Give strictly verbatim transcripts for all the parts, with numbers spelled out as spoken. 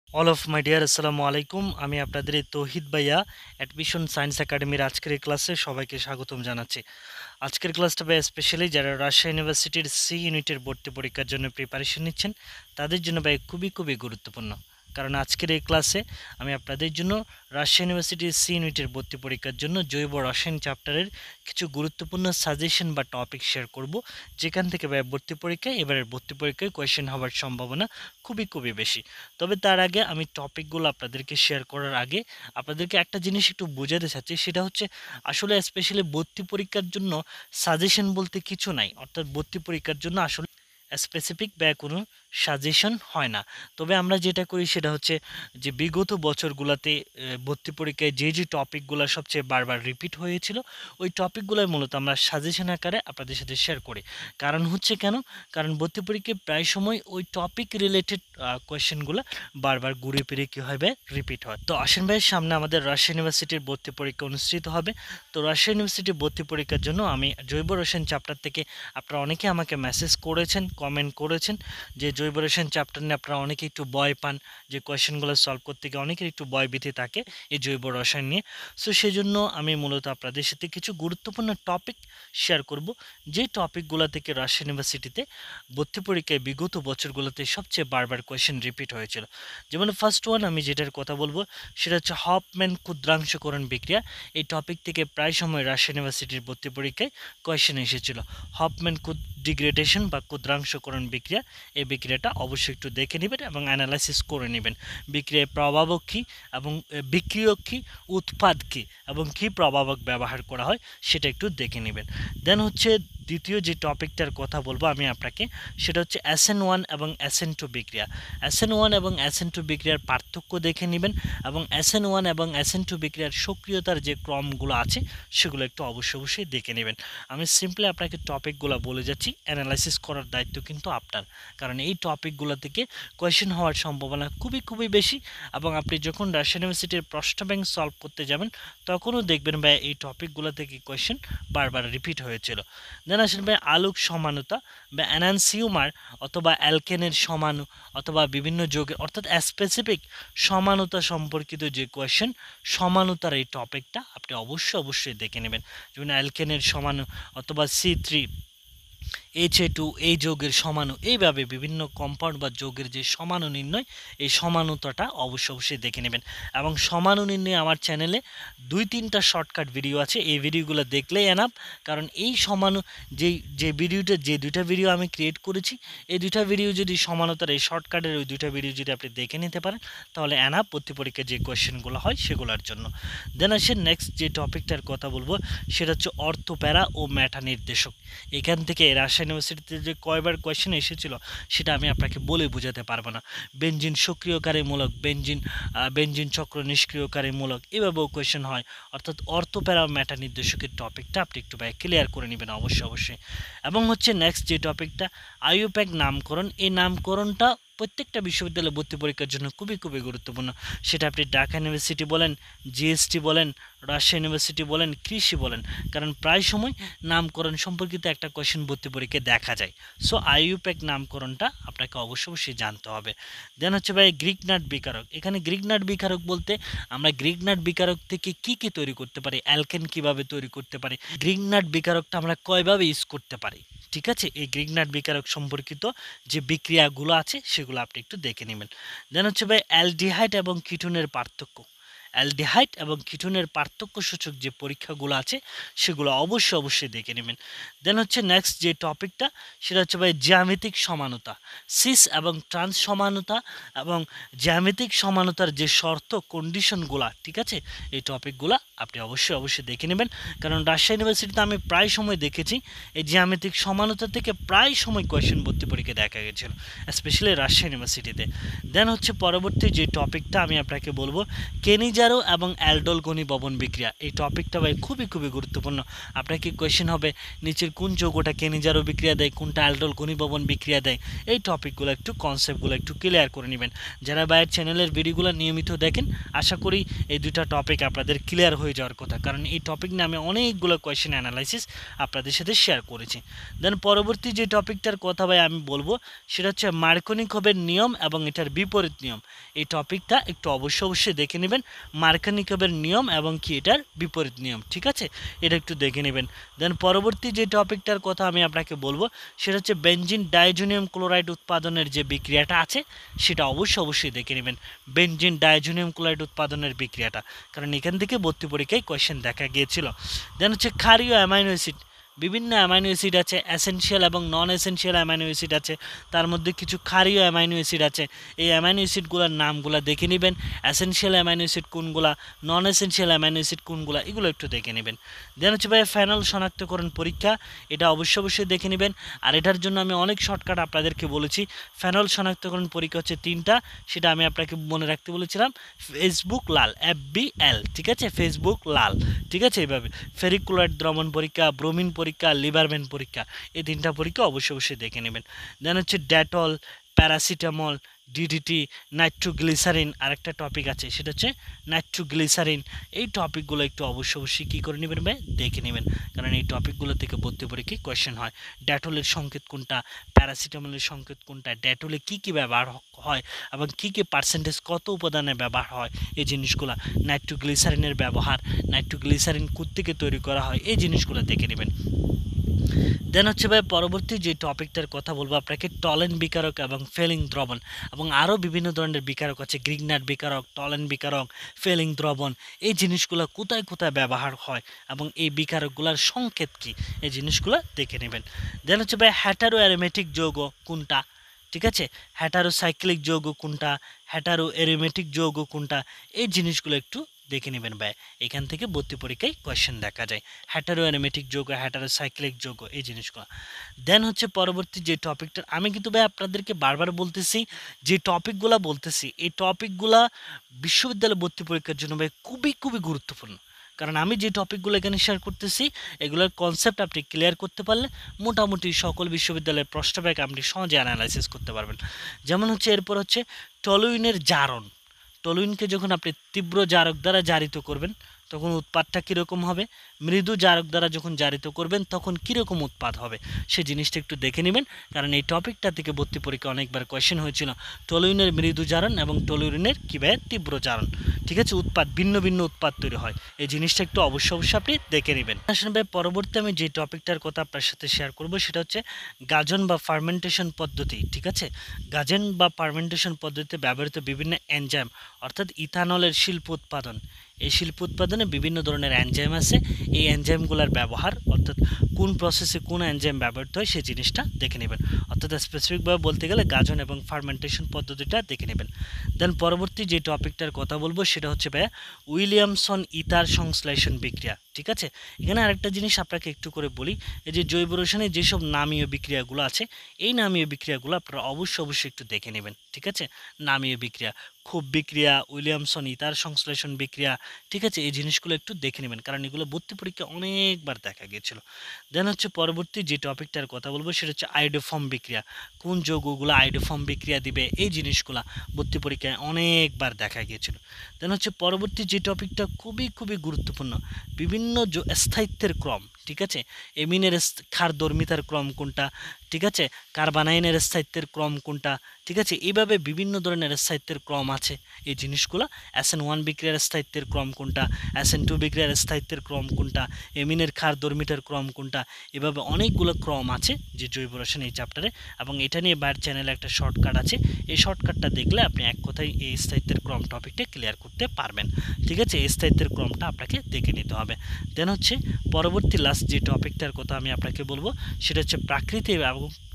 All of my dear আসসালামু আলাইকুম। আমি আপনাদের এই তৌহিদ ভাইয়া অ্যাডমিশন সায়েন্স একাডেমির আজকের এই ক্লাসে সবাইকে স্বাগতম জানাচ্ছি। আজকের ক্লাসটা ভাই স্পেশালি যারা রাজশাহী ইউনিভার্সিটির সি ইউনিটের ভর্তি পরীক্ষার জন্য প্রিপারেশন নিচ্ছেন তাদের জন্য ভাই খুবই খুবই গুরুত্বপূর্ণ। কারণ আজকের এই ক্লাসে আমি আপনাদের জন্য রাজশাহী ইউনিভার্সিটির সি ইউনিটের ভর্তি পরীক্ষার জন্য জৈব রসায়ন চ্যাপ্টারের কিছু গুরুত্বপূর্ণ সাজেশন বা টপিক শেয়ার করব, যেখান থেকে ভাই ভর্তি পরীক্ষায় এবারের ভর্তি পরীক্ষায় কোয়েশ্চেন হওয়ার সম্ভাবনা খুবই খুবই বেশি। তবে তার আগে আমি টপিকগুলো আপনাদেরকে শেয়ার করার আগে আপনাদেরকে একটা জিনিস একটু বোঝাতে চাচ্ছি, সেটা হচ্ছে আসলে স্পেশালি ভর্তি পরীক্ষার জন্য সাজেশন বলতে কিছু নাই। অর্থাৎ ভর্তি পরীক্ষার জন্য আসলে স্পেসিফিক বা কোনো সাজেশন হয় না। তবে আমরা যেটা করি সেটা হচ্ছে যে বিগত বছরগুলোতে আহ, ভর্তি পরীক্ষায় যে যে টপিকগুলো সবচেয়ে বারবার রিপিট হয়েছিল ওই টপিকগুলোই মূলত আমরা সাজেশন আকারে আপনাদের সাথে শেয়ার করি। কারণ হচ্ছে কেন? কারণ ভর্তি পরীক্ষায় প্রায় সময় ওই টপিক রিলেটেড কোয়েশ্চেনগুলো বারবার ঘুরে ফিরে কী হবে, রিপিট হয়। তো আসেন ভাই, সামনে আমাদের রাজশাহী ইউনিভার্সিটির ভর্তি পরীক্ষা অনুষ্ঠিত হবে। তো রাজশাহী ইউনিভার্সিটির ভর্তি পরীক্ষার জন্য আমি জৈব রসায়ন চ্যাপ্টার থেকে, আপনারা অনেকে আমাকে মেসেজ করেছেন, কমেন্ট করেছেন যে জৈব রসায়ন চ্যাপ্টার নিয়ে আপনারা অনেকে একটু ভয় পান, যে কোয়েশ্চেনগুলো সলভ করতে গিয়ে অনেকের একটু ভয় ভীতি থাকে এই জৈব রসায়ন নিয়ে। সো সেই জন্য আমি মূলত আপনাদের সাথে কিছু গুরুত্বপূর্ণ টপিক শেয়ার করব, যে টপিকগুলো থেকে রাজশাহী ইউনিভার্সিটিতে ভর্তি পরীক্ষায় বিগত বছরগুলোতে সবচেয়ে বারবার কোয়েশ্চেন রিপিট হয়েছিল। যেমন ফার্স্ট ওয়ান আমি যেটার কথা বলবো সেটা হচ্ছে হফম্যান ক্ষুদ্রাংশকরণ বিক্রিয়া। এই টপিক থেকে প্রায় সময় রাজশাহী ইউনিভার্সিটির ভর্তি পরীক্ষায় কোয়েশ্চেন এসেছিল। হফম্যান ডিগ্রেডেশন বা ক্ষুদ্রাংশকরণ বিক্রিয়া, এই বিক্রিয়াটা অবশ্যই একটু দেখে নেবেন এবং অ্যানালাইসিস করে নেবেন। বিক্রিয়ায় প্রভাবক কী এবং বিক্রিয়ক কী, উৎপাদ কী এবং কী প্রভাবক ব্যবহার করা হয় সেটা একটু দেখে নেবেন। দেন হচ্ছে দ্বিতীয় যে টপিকটার কথা বলবো আমি আপনাকে, সেটা হচ্ছে এস এন ওয়ান এবং এস এন টু বিক্রিয়া। এস এন ওয়ান এবং এস এন টু বিক্রিয়ার পার্থক্য দেখে নেবেন এবং এস এন ওয়ান এবং এস এন টু বিক্রিয়ার সক্রিয়তার যে ক্রমগুলো আছে সেগুলো একটু অবশ্যই অবশ্যই দেখে নেবেন। আমি সিম্পলি আপনাকে টপিকগুলো বলে যাচ্ছি, অ্যানালাইসিস করার দায়িত্ব কিন্তু আপনার। কারণ এই টপিকগুলো থেকে কোয়েশ্চেন হওয়ার সম্ভাবনা খুবই খুবই বেশি এবং আপনি যখন রাজশাহী ইউনিভার্সিটির প্রশ্ন ব্যাংক সলভ করতে যাবেন তখনও দেখবেন ভাই এই টপিকগুলো থেকে কোয়েশ্চেন বারবার রিপিট হয়েছিল। দেন আসেন ভাই আলোক সমানুতা বা অ্যানানসিউমার অথবা অ্যালকেনের সমানু অথবা বিভিন্ন যোগের অর্থাৎ স্পেসিফিক সমানুতা সম্পর্কিত যে কোয়েশ্চেন, সমানুতার এই টপিকটা আপনি অবশ্যই অবশ্যই দেখে নেবেন। যেমন অ্যালকেনের সমানু অথবা C three H A two এই যৌগের সমাণু, এইভাবে বিভিন্ন কম্পাউন্ড বা যৌগের যে সমাণু নির্ণয়, এই সমানুতাটা অবশ্যই অবশ্যই দেখে নেবেন। এবং সমাণু নির্ণয় আমার চ্যানেলে দুই তিনটা শর্টকাট ভিডিও আছে, এই ভিডিওগুলো দেখলেই এনাফ। কারণ এই সমাণু যেই যে ভিডিওটা যে দুইটা ভিডিও আমি ক্রিয়েট করেছি, এই দুইটা ভিডিও যদি সমানুতার এই শর্টকাটের ওই দুইটা ভিডিও যদি আপনি দেখে নিতে পারেন তাহলে এনাফ ভর্তি পরীক্ষায় যে কোয়েশ্চেনগুলো হয় সেগুলোর জন্য। দেন আসে নেক্সট যে টপিকটার কথা বলবো সেটা হচ্ছে অর্থপ্যারা ও ম্যাটা নির্দেশক। এখান থেকে রাজশাহী ইউনিভার্সিটিতে যে কয়বার কোয়েশ্চেন এসেছিল সেটা আমি আপনাকে বলে বোঝাতে পারবো না। বেঞ্জিন সক্রিয়কারীমূলক, বেঞ্জিন বেঞ্জিন চক্র নিষ্ক্রিয়কারীমূলক, এভাবেও কোয়েশ্চেন হয়। অর্থাৎ অর্থপ্যারা ম্যাটা নির্দেশকের টপিকটা আপনি একটু ভাই ক্লিয়ার করে নেবেন অবশ্যই অবশ্যই। এবং হচ্ছে নেক্সট যে টপিকটা আইইউপ্যাক নামকরণ, এই নামকরণটা প্রত্যেকটা বিশ্ববিদ্যালয়ে ভর্তি পরীক্ষার জন্য খুবই খুবই গুরুত্বপূর্ণ। সেটা আপনি ঢাকা ইউনিভার্সিটি বলেন, জিএসটি বলেন, রাজশাহী ইউনিভার্সিটি বলেন, কৃষি বলেন, কারণ প্রায় সময় নামকরণ সম্পর্কিত একটা কোয়েশ্চেন ভর্তি পরীক্ষায় দেখা যায়। সো আইইউপ্যাক নামকরণটা আপনাকে অবশ্যই অবশ্যই জানতে হবে। দেন হচ্ছে ভাই গ্রিক নাট বিকারক। এখানে গ্রিক নাট বিকারক বলতে আমরা গ্রিক নাট বিকারক থেকে কি কি তৈরি করতে পারি, অ্যালকেন কিভাবে তৈরি করতে পারি, গ্রিক নাট বিকারকটা আমরা কয়ভাবে ইউজ করতে পারি, ঠিক আছে, এই গ্রিক নাট বিকারক সম্পর্কিত যে বিক্রিয়াগুলো আছে সেগুলো আপনি একটু দেখে নেবেন। দেন হচ্ছে ভাই অ্যালডিহাইড এবং কিটোনের পার্থক্য। অ্যালডিহাইড এবং কিটোনের পার্থক্য সূচক যে পরীক্ষাগুলো আছে সেগুলো অবশ্যই অবশ্যই দেখে নেবেন। দেন হচ্ছে নেক্সট যে টপিকটা সেটা হচ্ছে ভাই জ্যামিতিক সমানতা, সিস এবং ট্রান্স সমানতা এবং জ্যামিতিক সমানতার যে শর্ত কন্ডিশনগুলো, ঠিক আছে, এই টপিকগুলো আপনি অবশ্যই অবশ্যই দেখে নেবেন। কারণ রাজশাহী ইউনিভার্সিটিতে আমি প্রায় সময় দেখেছি এই জ্যামিতিক সমানতা থেকে প্রায় সময় কোয়েশ্চেন ভর্তি পরীক্ষা দেখা গেছিলো, স্পেশালি রাজশাহী ইউনিভার্সিটিতে। দেন হচ্ছে পরবর্তী যে টপিকটা আমি আপনাকে বলবো কেনি কেনিজারো এবং অ্যালডোল ঘনীভবন বিক্রিয়া, এই টপিকটা ভাই খুবই খুবই গুরুত্বপূর্ণ। আপনাকে কোয়েশ্চেন হবে নিচের কোন যৌগটা কেনিজারো বিক্রিয়া দেয়, কোনটা অ্যালডোল ঘনীভবন বিক্রিয়া দেয়। এই টপিকগুলো একটু কনসেপ্টগুলো একটু ক্লিয়ার করে নেবেন। যারা ভাইয়ের চ্যানেলের ভিডিওগুলো নিয়মিত দেখেন, আশা করি এই দুটা টপিক আপনাদের ক্লিয়ার হয়ে যাওয়ার কথা, কারণ এই টপিক নিয়ে আমি অনেকগুলো কোয়েশ্চেন অ্যানালাইসিস আপনাদের সাথে শেয়ার করেছি। দেন পরবর্তী যে টপিকটার কথা ভাই আমি বলবো সেটা হচ্ছে মার্কনিকভের নিয়ম এবং এটার বিপরীত নিয়ম। এই টপিকটা একটু অবশ্যই অবশ্যই দেখে নেবেন, মার্কনিকভের নিয়ম এবং কি এটার বিপরীত নিয়ম, ঠিক আছে, এটা একটু দেখে নেবেন। দেন পরবর্তী যে টপিকটার কথা আমি আপনাকে বলবো সেটা হচ্ছে বেনজিন ডাইজোনিয়াম ক্লোরাইড উৎপাদনের যে বিক্রিয়াটা আছে সেটা অবশ্যই অবশ্যই দেখে নেবেন, বেনজিন ডাইজোনিয়াম ক্লোরাইড উৎপাদনের বিক্রিয়াটা, কারণ এখান থেকে ভর্তি পরীক্ষায় কোয়েশ্চেন দেখা গিয়েছিল। দেন হচ্ছে ক্ষারীয় অ্যামাইনো অ্যাসিড, বিভিন্ন অ্যামাইনো অ্যাসিড আছে, এসেনশিয়াল এবং নন এসেনশিয়াল অ্যামাইনো অ্যাসিড আছে, তার মধ্যে কিছু ক্ষারীয় অ্যামাইনো অ্যাসিড আছে। এই অ্যামাইনো অ্যাসিডগুলোর নামগুলো দেখে নেবেন, এসেনশিয়াল অ্যামাইনো অ্যাসিড কোনগুলা, নন এসেনশিয়াল অ্যামাইনো অ্যাসিড কোনগুলা, এগুলো একটু দেখে নেবেন। দেন হচ্ছে ভাই ফেনল শনাক্তকরণ পরীক্ষা, এটা অবশ্যই অবশ্যই দেখে নেবেন। আর এটার জন্য আমি অনেক শর্টকাট আপনাদেরকে বলেছি। ফেনল শনাক্তকরণ পরীক্ষা হচ্ছে তিনটা, সেটা আমি আপনাকে মনে রাখতে বলেছিলাম। ফেসবুক লাল, এফ বি এল, ঠিক আছে, ফেসবুক লাল, ঠিক আছে, এইভাবে ফেরিক ক্লোরাইড দ্রবণ পরীক্ষা, ব্রোমিন পরীক্ষা, লিভারম্যান পরীক্ষা, এই তিনটা পরীক্ষা অবশ্যই অবশ্যই দেখে নেবেন। দেন হচ্ছে ডেটল, প্যারাসিটামল, ডিডিটি, নাইট্রোগ্লিসারিন, আরেকটা টপিক আছে সেটা হচ্ছে নাইট্রোগ্লিসারিন। এই টপিকগুলো একটু অবশ্যই অবশ্যই কী করে নেবেন ভাই, দেখে নেবেন, কারণ এই টপিকগুলো থেকে ভর্তি পরীক্ষায় কোয়েশ্চেন হয়। ডেটলের সংকেত কোনটা, প্যারাসিটামলের সংকেত কোনটা, ডেটলে কী কী ব্যবহার হয় এবং কী কী পার্সেন্টেজ কত উপাদানে ব্যবহার হয়, এই জিনিসগুলো, নাইট্রোগ্লিসারিনের ব্যবহার, নাইট্রোগ্লিসারিন কোত্থেকে তৈরি করা হয়, এই জিনিসগুলো দেখে নেবেন। দেন হচ্ছে ভাই পরবর্তী যে টপিকটার কথা বলবো আপনাকে টলেন বিকারক এবং ফেলিং দ্রবণ, এবং আরও বিভিন্ন ধরনের বিকারক আছে, গ্রিগনাট বিকারক, টলেন বিকারক, ফেলিং দ্রবণ, এই জিনিসগুলো কোথায় কোথায় ব্যবহার হয় এবং এই বিকারকগুলোর সংকেত কী, এই জিনিসগুলো দেখে নেবেন। দেন হচ্ছে ভাই হ্যাটারো অ্যারোমেটিক যৌগ কোনটা, ঠিক আছে, হ্যাটারো সাইক্লিক যৌগ কোনটা, হ্যাটারো অ্যারোমেটিক যৌগ কোনটা, এই জিনিসগুলো একটু দেখে নেবেন ভাই, এখান থেকে ভর্তি পরীক্ষায় কোয়েশ্চেন দেখা যায়, হ্যাটারো অ্যারোমেটিক যৌগ, হ্যাটারো সাইক্লিক যৌগ, এই জিনিসগুলো। দেন হচ্ছে পরবর্তী যে টপিকটা আমি কিন্তু ভাই আপনাদেরকে বারবার বলতেছি, যে টপিকগুলো বলতেছি এই টপিকগুলা বিশ্ববিদ্যালয় ভর্তি পরীক্ষার জন্য ভাই খুবই খুবই গুরুত্বপূর্ণ, কারণ আমি যে টপিকগুলো এখানে শেয়ার করতেছি এগুলোর কনসেপ্ট আপনি ক্লিয়ার করতে পারলে মোটামুটি সকল বিশ্ববিদ্যালয়ের প্রশ্ন ব্যাংক আপনি সহজে অ্যানালাইসিস করতে পারবেন। যেমন হচ্ছে এরপর হচ্ছে টলুইনের জারণ, টলুইনকে যখন আপনি তীব্র জারক দ্বারা জারিত করবেন তখন উৎপাদটা কীরকম হবে, মৃদু জারক দ্বারা যখন জারিত করবেন তখন কীরকম উৎপাদ হবে, সেই জিনিসটা একটু দেখে নেবেন, কারণ এই টপিকটা থেকে ভর্তি পরীক্ষা অনেকবার কোয়েশ্চেন হয়েছিল, টলুইনের মৃদু জারণ এবং টলুইনের কীভাবে তীব্র জারণ, ঠিক আছে, উৎপাদ ভিন্ন ভিন্ন উৎপাদ তৈরি হয়, এই জিনিসটা একটু অবশ্যই অবশ্যই আপনি দেখে নেবেন। আসলে ভাই পরবর্তী আমি যে টপিকটার কথা আপনার সাথে শেয়ার করব সেটা হচ্ছে গাজন বা ফার্মেন্টেশন পদ্ধতি, ঠিক আছে, গাজন বা ফার্মেন্টেশন পদ্ধতিতে ব্যবহৃত বিভিন্ন এনজাইম, অর্থাৎ ইথানলের শিল্প উৎপাদন, এই শিল্প উৎপাদনে বিভিন্ন ধরনের এনজাইম আছে, এই এনজাইমগুলোর ব্যবহার, অর্থাৎ কোন প্রসেসে কোন এনজাইম ব্যবহৃত হয় সেই জিনিসটা দেখে নেবেন, অর্থাৎ স্পেসিফিকভাবে বলতে গেলে গাজন এবং ফার্মেন্টেশন পদ্ধতিটা দেখে নেবেন। দেন পরবর্তী যে টপিকটার কথা বলবো সেটা হচ্ছে ভাইয়া উইলিয়ামসন ইথার সংশ্লেষণ বিক্রিয়া, ঠিক আছে। এখানে আরেকটা জিনিস আপনাকে একটু করে বলি, এই যে জৈব রসায়নে যেসব নামীয় বিক্রিয়াগুলো আছে এই নামীয় বিক্রিয়াগুলো আপনারা অবশ্যই অবশ্যই একটু দেখে নেবেন, ঠিক আছে, নামীয় বিক্রিয়া, খুব বিক্রিয়া, উইলিয়ামসন ইথার সংশ্লেষণ বিক্রিয়া, ঠিক আছে, এই জিনিসগুলো একটু দেখে নেবেন, কারণ এগুলো ভর্তি পরীক্ষা অনেকবার দেখা গিয়েছিল। দেন হচ্ছে পরবর্তী যে টপিকটার কথা বলবো সেটা হচ্ছে আইডোফর্ম বিক্রিয়া, কোন যৌগগুলো আইডোফর্ম বিক্রিয়া দিবে, এই জিনিসগুলো ভর্তি পরীক্ষায় অনেকবার দেখা গিয়েছিল। দেন হচ্ছে পরবর্তী যে টপিকটা খুবই খুবই গুরুত্বপূর্ণ, বিভিন্ন স্থায়িত্বের ক্রম, ঠিক আছে, এমিনের ক্ষারধর্মিতার ক্রম কোনটা, ঠিক আছে, কার্বানাইনের স্থায়িত্বের ক্রম কোনটা, ঠিক আছে, এইভাবে বিভিন্ন ধরনের স্থায়িত্বের ক্রম আছে, এই জিনিসগুলো এসএন ওয়ান বিক্রিয়ার স্থায়িত্বের ক্রম কোনটা, এসএন টু বিক্রিয়ার স্থায়িত্বের ক্রম কোনটা, এমিনের ক্ষারধর্মিতার ক্রম কোনটা, এভাবে অনেকগুলো ক্রম আছে যে জৈব রসায়ন এই চ্যাপ্টারে, এবং এটা নিয়ে বাইর চ্যানেলে একটা শর্টকাট আছে, এই শর্টকাটটা দেখলে আপনি এক কথায় এই স্থায়িত্বের ক্রম টপিকটা ক্লিয়ার করতে পারবেন, ঠিক আছে, এই স্থায়িত্বের ক্রমটা আপনাকে দেখে নিতে হবে। দেন হচ্ছে পরবর্তী লাস্ট যে টপিকটার কথা আমি আপনাকে বলবো সেটা হচ্ছে প্রাকৃতিক এবং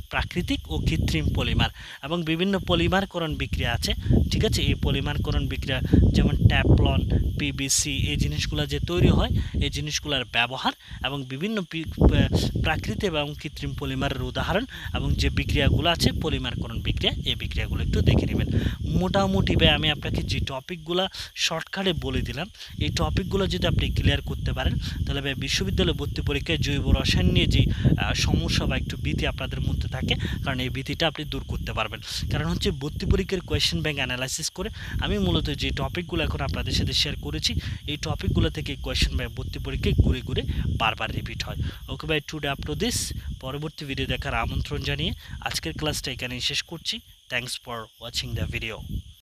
প্রাকৃতিক ও কৃত্রিম পলিমার এবং বিভিন্ন পলিমারকরণ বিক্রিয়া আছে। ঠিক আছে, এই পলিমারকরণ বিক্রিয়া যেমন ট্যাপলন, পিবিসি, এই জিনিসগুলো যে তৈরি হয়, এই জিনিসগুলোর ব্যবহার এবং বিভিন্ন প্রাকৃতিক এবং কৃত্রিম পলিমারের উদাহরণ এবং যে বিক্রিয়াগুলো আছে পলিমারকরণ বিক্রিয়া, এই বিক্রিয়াগুলো একটু দেখে নেবেন। মোটামুটি ভাই আমি আপনাকে যে টপিকগুলো শর্টকাটে বলে দিলাম, এই টপিকগুলো যদি আপনি ক্লিয়ার করতে পারেন তাহলে ভাই বিশ্ববিদ্যালয় ভর্তি পরীক্ষায় জৈব রসায়ন নিয়ে যে সমস্যা বা একটু ভীতি আপনাদের মধ্যে থাকে, কারণ এই ভীতিটা আপনি দূর করতে পারবেন। কারণ হচ্ছে ভর্তি পরীক্ষার কোয়েশ্চেন ব্যাংক অ্যানালাইসিস করে আমি মূলত যে টপিকগুলো এখন আপনাদের সাথে শেয়ার করেছি, এই টপিকগুলো থেকে কোয়েশ্চেন ব্যাংক ভর্তি পরীক্ষায় ঘুরে ঘুরে বারবার রিপিট হয়। ওকে ভাই, টুডে আপ টু দিস, পরবর্তী ভিডিও দেখার আমন্ত্রণ জানিয়ে আজকের ক্লাসটা এখানেই শেষ করছি। Thanks for watching the video.